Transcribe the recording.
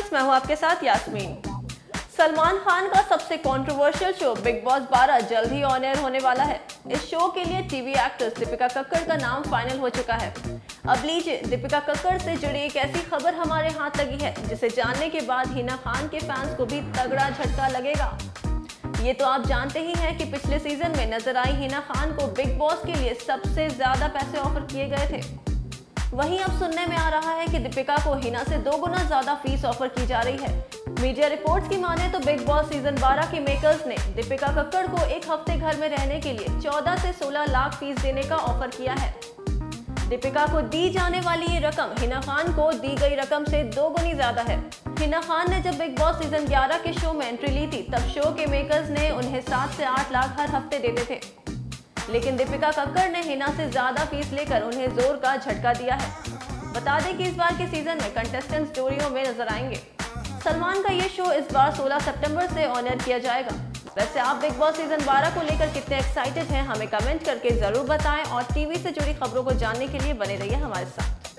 Viewers, मैं हूं आपके साथ यास्मीन। सलमान खान का सबसे कंट्रोवर्शियल शो बिग बॉस 12 जल्द ही ऑन एयर होने वाला है। इस शो के लिए टीवी एक्ट्रेस दीपिका कक्कड़ का नाम फाइनल हो चुका है। अब लीजिए दीपिका कक्कड़ से जुड़ी एक ऐसी खबर हमारे हाथ लगी है जिसे जानने के बाद हिना खान के फैंस को भी तगड़ा झटका लगेगा। ये तो आप जानते ही हैं कि पिछले सीजन में नजर आई हिना खान को बिग बॉस के लिए सबसे ज्यादा पैसे ऑफर किए गए थे। वहीं अब सुनने में आ रहा है कि दीपिका को हिना से 2 गुना ज्यादा फीस ऑफर की जा रही है। मीडिया रिपोर्ट्स की माने तो बिग बॉस सीजन 12 के मेकर्स ने दीपिका कक्कड़ को एक हफ्ते घर में रहने के लिए 14 से 16 लाख फीस देने का ऑफर किया है। दीपिका को दी जाने वाली ये रकम हिना खान को दी गई रकम से 2 गुनी ज्यादा है। हिना खान ने जब बिग बॉस सीजन 11 के शो में एंट्री ली थी तब शो के मेकर्स ने उन्हें 7 से 8 लाख हर हफ्ते देते थे, लेकिन दीपिका कक्कड़ ने हिना से ज्यादा फीस लेकर उन्हें जोर का झटका दिया है। बता दें कि इस बार के सीजन में कंटेस्टेंट्स जोड़ियों में नजर आएंगे। सलमान का ये शो इस बार 16 सितंबर से ऑन एयर किया जाएगा। वैसे आप बिग बॉस सीजन 12 को लेकर कितने एक्साइटेड हैं हमें कमेंट करके जरूर बताएं और टीवी से जुड़ी खबरों को जानने के लिए बने रहिए हमारे साथ।